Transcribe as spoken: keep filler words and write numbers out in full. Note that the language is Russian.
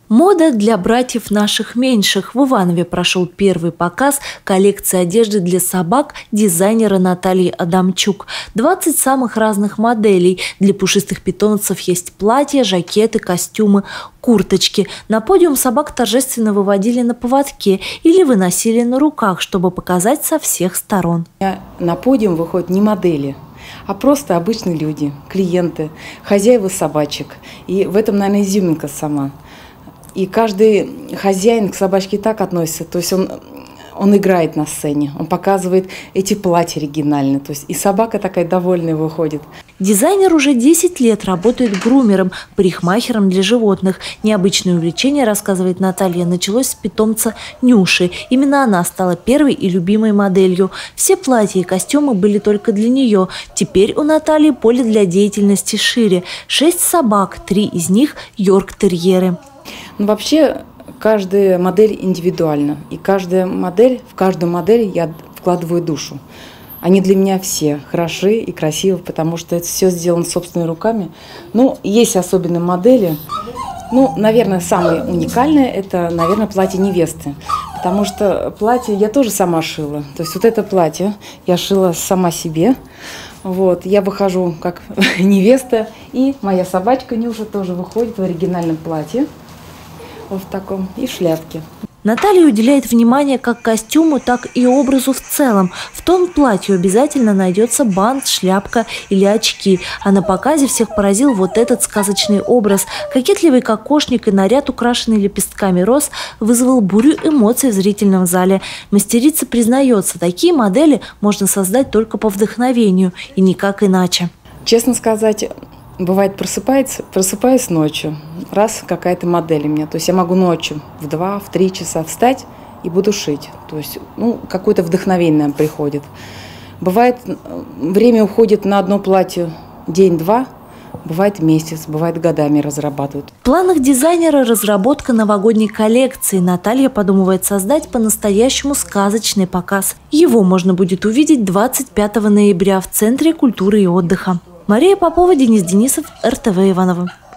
Мода для братьев наших меньших. В Иванове прошел первый показ коллекции одежды для собак дизайнера Натальи Адамчук. двадцать самых разных моделей. Для пушистых питомцев есть платья, жакеты, костюмы, курточки. На подиум собак торжественно выводили на поводке или выносили на руках, чтобы показать со всех сторон. На подиум выходят не модели, а просто обычные люди, клиенты, хозяева собачек. И в этом, наверное, изюминка сама. И каждый хозяин к собачке так относится, то есть он, он играет на сцене, он показывает эти платья оригинальные, то есть и собака такая довольная выходит. Дизайнер уже десять лет работает грумером, парикмахером для животных. Необычное увлечение, рассказывает Наталья, началось с питомца Нюши. Именно она стала первой и любимой моделью. Все платья и костюмы были только для нее. Теперь у Натальи поле для деятельности шире. Шесть собак, три из них йорк-терьеры. Ну, вообще, каждая модель индивидуальна. И каждая модель, в каждую модель я вкладываю душу. Они для меня все хороши и красивы, потому что это все сделано собственными руками. Ну, есть особенные модели. Ну, наверное, самое уникальное – это, наверное, платье невесты. Потому что платье я тоже сама шила. То есть вот это платье я шила сама себе. Вот, я выхожу как невеста, и моя собачка Нюша тоже выходит в оригинальном платье. Вот в таком, и в шляпке. Наталья уделяет внимание как костюму, так и образу в целом. В тон платью обязательно найдется бант, шляпка или очки. А на показе всех поразил вот этот сказочный образ. Кокетливый кокошник и наряд, украшенный лепестками роз, вызвал бурю эмоций в зрительном зале. Мастерица признается, такие модели можно создать только по вдохновению и никак иначе. Честно сказать, бывает просыпается, просыпаюсь ночью, раз какая-то модель у меня. То есть я могу ночью в два, в три часа встать и буду шить. То есть ну, какое-то вдохновение приходит. Бывает, время уходит на одно платье день-два, бывает месяц, бывает годами разрабатывают. В планах дизайнера разработка новогодней коллекции. Наталья подумывает создать по-настоящему сказочный показ. Его можно будет увидеть двадцать пятого ноября в Центре культуры и отдыха. Мария Попова, Денис Денисов, эр тэ вэ Иваново.